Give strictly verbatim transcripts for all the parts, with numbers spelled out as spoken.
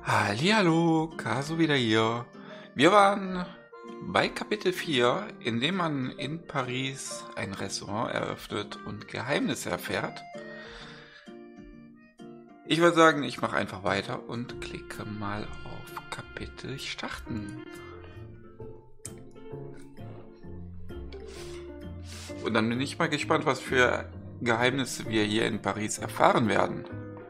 Hallihallo, Kaso wieder hier. Wir waren bei Kapitel vier, in dem man in Paris ein Restaurant eröffnet und Geheimnisse erfährt. Ich würde sagen, ich mache einfach weiter und klicke mal auf Kapitel starten. Und dann bin ich mal gespannt, was für Geheimnisse wir hier in Paris erfahren werden.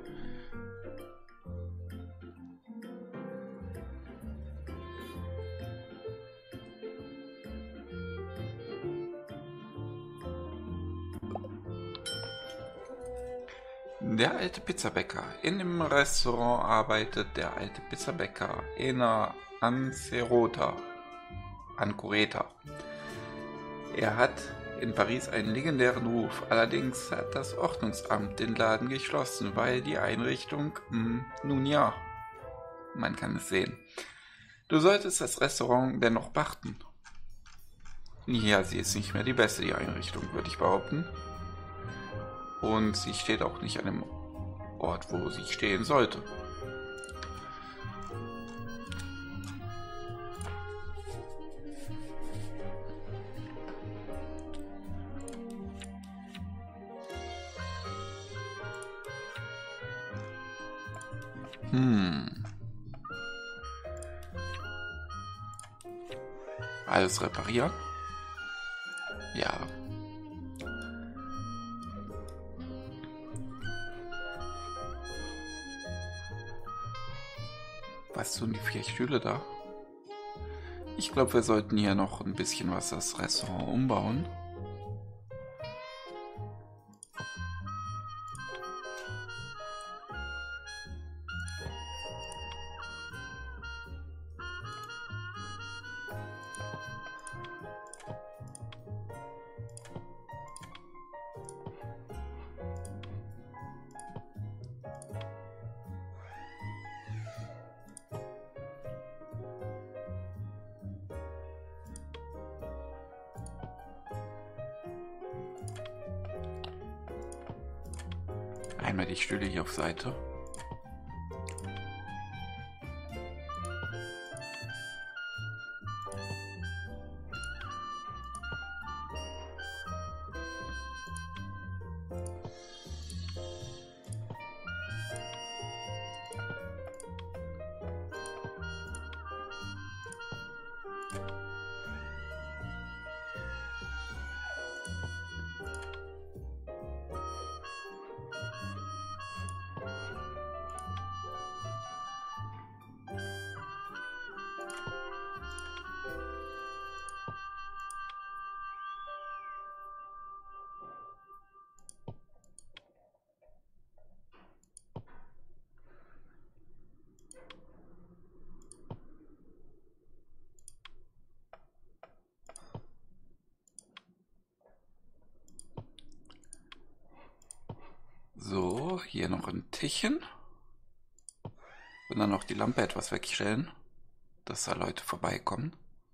Der alte Pizzabäcker. In dem Restaurant arbeitet der alte Pizzabäcker Ena Anserota. Ancoreta. Er hat in Paris einen legendären Ruf. Allerdings hat das Ordnungsamt den Laden geschlossen, weil die Einrichtung, mh, nun ja, man kann es sehen. Du solltest das Restaurant dennoch beachten. Ja, sie ist nicht mehr die beste, die Einrichtung, würde ich behaupten. Und sie steht auch nicht an dem Ort, wo sie stehen sollte. Hm. Alles reparieren? Ja. Was tun die vier Stühle da? Ich glaube, wir sollten hier noch ein bisschen was das Restaurant umbauen. Einmal die Stühle hier auf Seite. So, hier noch ein Tischchen. Und dann noch die Lampe etwas wegstellen, dass da Leute vorbeikommen.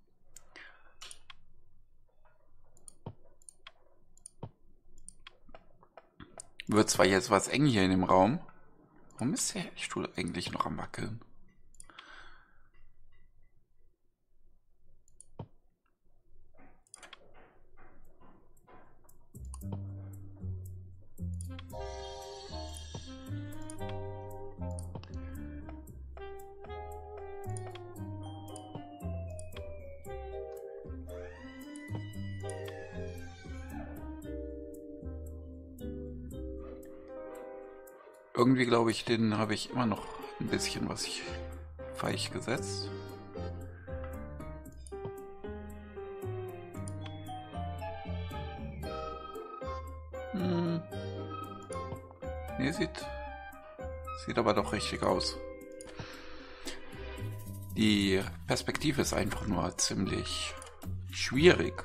Wird zwar jetzt was eng hier in dem Raum. Warum ist der Stuhl eigentlich noch am Wackeln? Irgendwie glaube ich, den habe ich immer noch ein bisschen was ich falsch gesetzt. Hm. Nee, sieht, sieht aber doch richtig aus. Die Perspektive ist einfach nur ziemlich schwierig.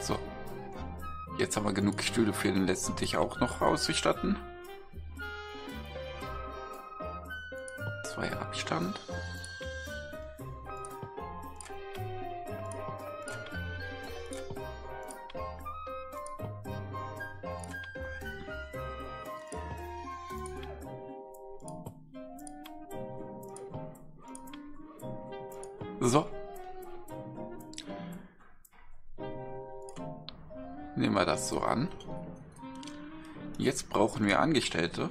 So. Jetzt haben wir genug Stühle für den letzten Tisch auch noch auszustatten. Zwei Abstand. So. Nehmen wir das so an. Jetzt brauchen wir Angestellte.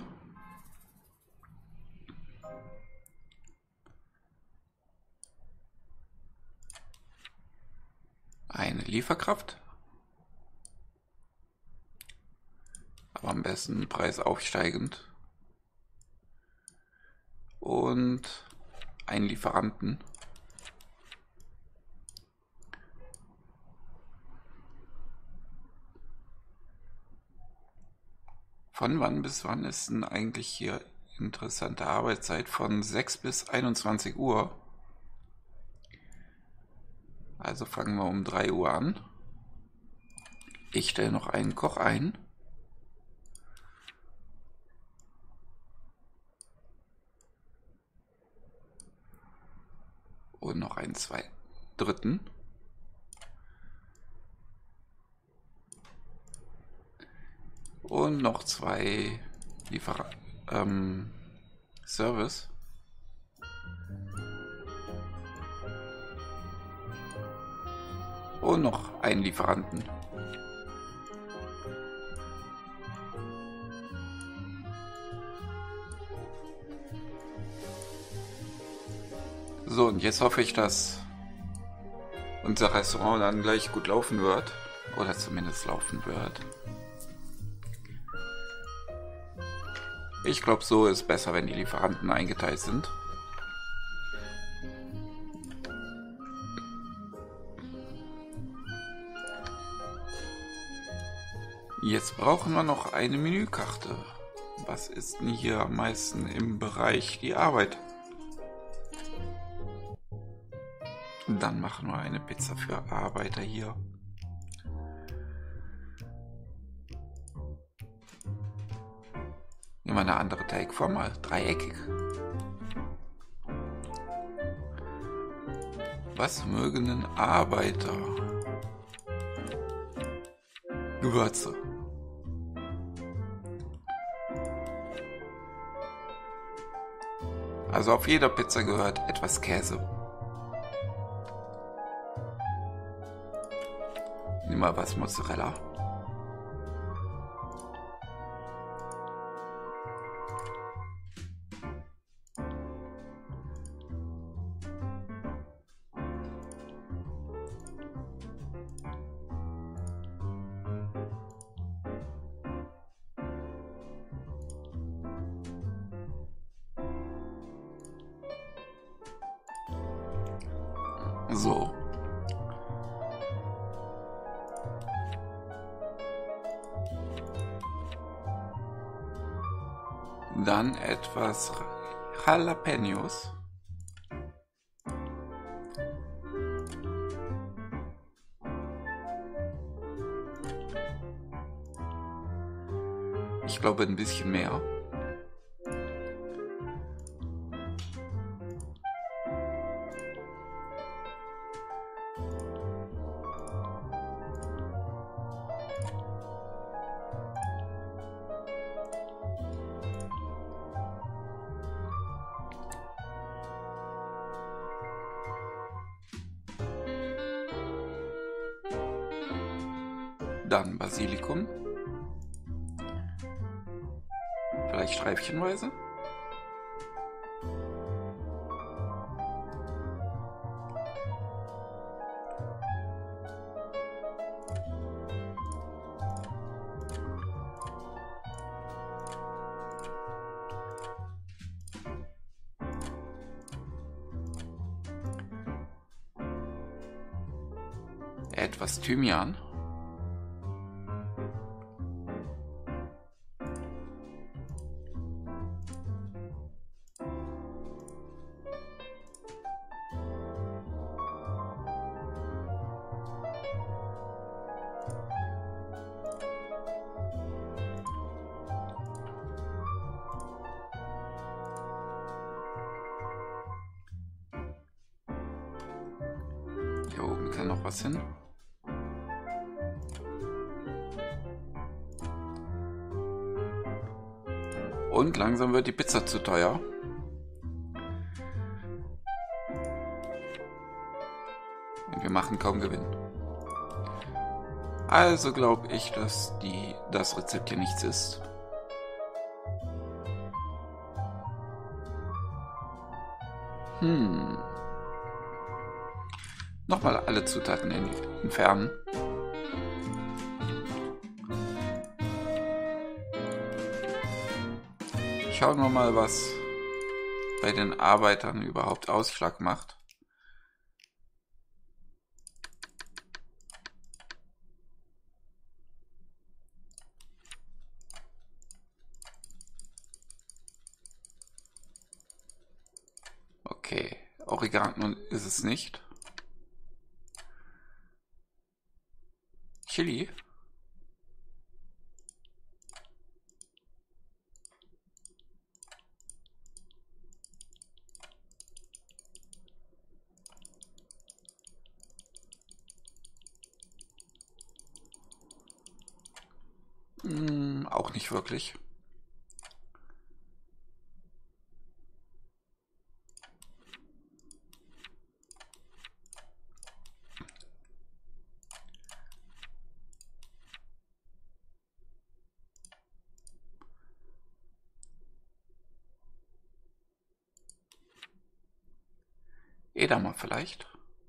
Eine Lieferkraft. Aber am besten Preis aufsteigend. Und einen Lieferanten. Von wann bis wann ist denn eigentlich hier interessante Arbeitszeit? Von sechs bis einundzwanzig Uhr. Also fangen wir um drei Uhr an. Ich stelle noch einen Koch ein. Und noch einen zweiten, dritten. Und noch zwei Liefer ähm, Service. Und noch einen Lieferanten. So, und jetzt hoffe ich, dass unser Restaurant dann gleich gut laufen wird. Oder zumindest laufen wird. Ich glaube, so ist besser, wenn die Lieferanten eingeteilt sind. Jetzt brauchen wir noch eine Menükarte. Was ist denn hier am meisten im Bereich die Arbeit? Dann machen wir eine Pizza für Arbeiter hier. Nehmen wir eine andere Teigform, mal dreieckig. Was mögen denn Arbeiter? Gewürze. Also auf jeder Pizza gehört etwas Käse. Nimm mal was Mozzarella. So. Dann etwas Jalapenos. Ich glaube ein bisschen mehr. Dann Basilikum. Vielleicht streifchenweise. Etwas Thymian. Hier oben kann noch was hin. Und langsam wird die Pizza zu teuer. Und wir machen kaum Gewinn. Also glaube ich, dass die, das Rezept hier nichts ist. Hm. Nochmal alle Zutaten entfernen. Schauen wir mal, was bei den Arbeitern überhaupt Ausschlag macht. Okay, Oregano ist es nicht. Chili. Hm, auch nicht wirklich. Edamer vielleicht.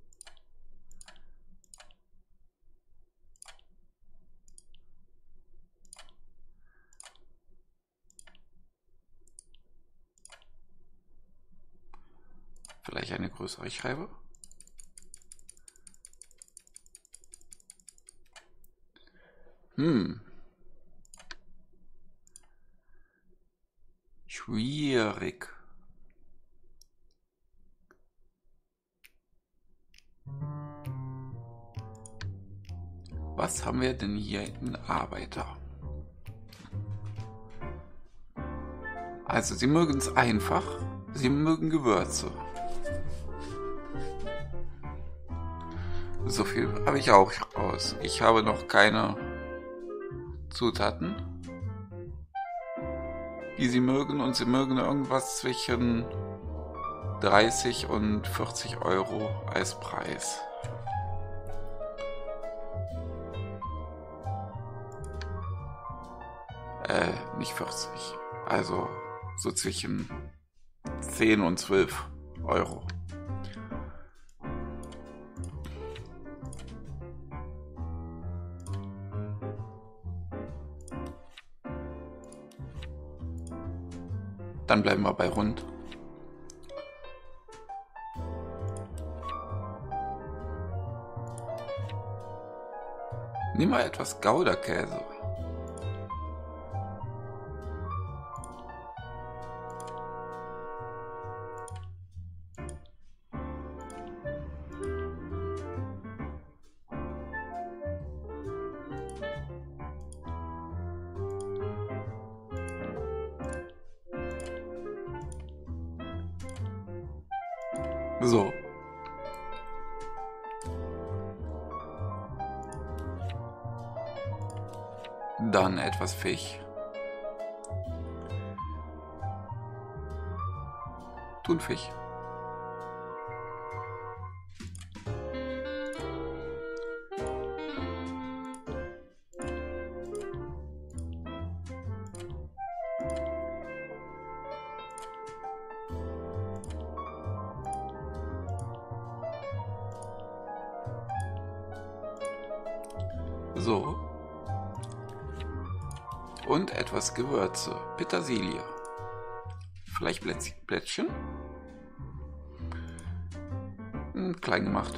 Vielleicht eine größere Scheibe. Hm. Schwierig. Was haben wir denn hier in Arbeiter? Also, sie mögen es einfach, sie mögen Gewürze. So viel habe ich auch raus. Ich habe noch keine Zutaten, die sie mögen, und sie mögen irgendwas zwischen dreißig und vierzig Euro als Preis. Äh, nicht vierzig. Also so zwischen zehn und zwölf Euro. Dann bleiben wir bei rund. Nimm mal etwas Gouda-Käse. So. Dann etwas Fisch. Thunfisch. So. Und etwas Gewürze. Petersilie. Vielleicht Blättchen. Hm, klein gemacht.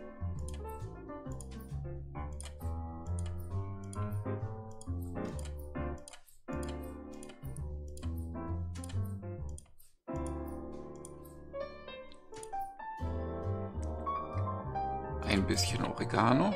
Ein bisschen Oregano.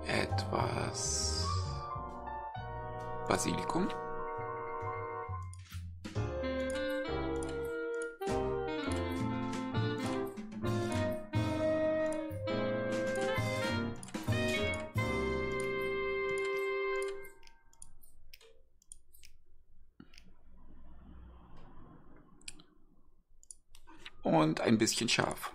etwas Basilikum. Und ein bisschen scharf.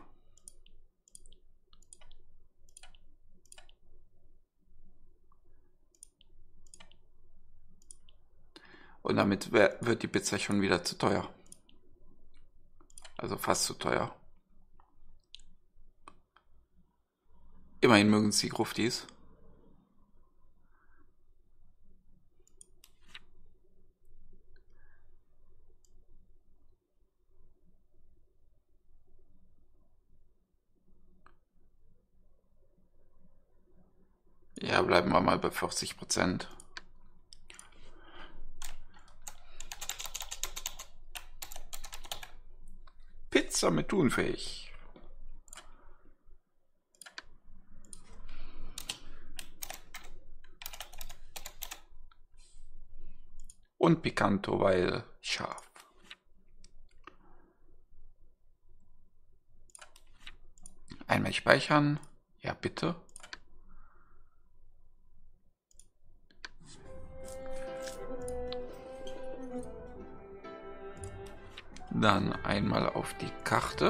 Und damit wird die Pizza schon wieder zu teuer. Also fast zu teuer. Immerhin mögen sie Gruftis. Ja, bleiben wir mal bei vierzig Prozent. Pizza mit Thunfisch. Und Picanto, weil scharf. Einmal speichern. Ja, bitte. Dann einmal auf die Karte.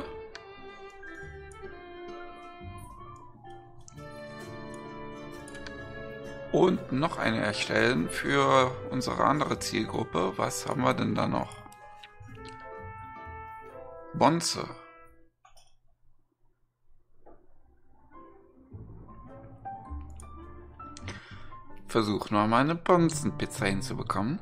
Und noch eine erstellen für unsere andere Zielgruppe. Was haben wir denn da noch? Bonze. Versuchen wir mal eine Bonzenpizza hinzubekommen.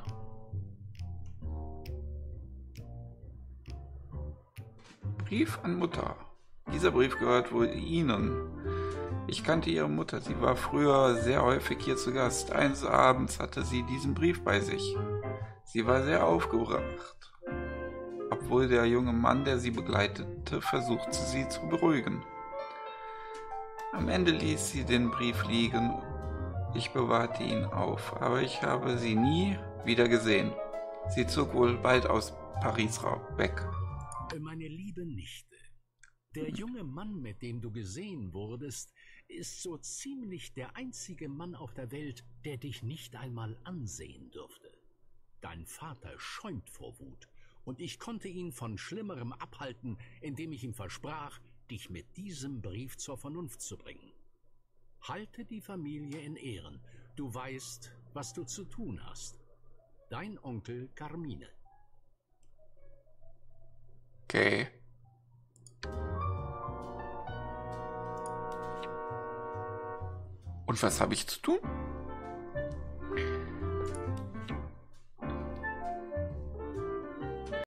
Brief an Mutter. Dieser Brief gehört wohl Ihnen. Ich kannte Ihre Mutter. Sie war früher sehr häufig hier zu Gast. Eines Abends hatte sie diesen Brief bei sich. Sie war sehr aufgebracht. Obwohl der junge Mann, der sie begleitete, versuchte, sie zu beruhigen. Am Ende ließ sie den Brief liegen. Ich bewahrte ihn auf, aber ich habe sie nie wieder gesehen. Sie zog wohl bald aus Paris weg. Meine liebe Nichte, der junge Mann, mit dem du gesehen wurdest, ist so ziemlich der einzige Mann auf der Welt, der dich nicht einmal ansehen dürfte. Dein Vater schäumt vor Wut, und ich konnte ihn von Schlimmerem abhalten, indem ich ihm versprach, dich mit diesem Brief zur Vernunft zu bringen. Halte die Familie in Ehren. Du weißt, was du zu tun hast. Dein Onkel Carmine. Okay. Und was habe ich zu tun?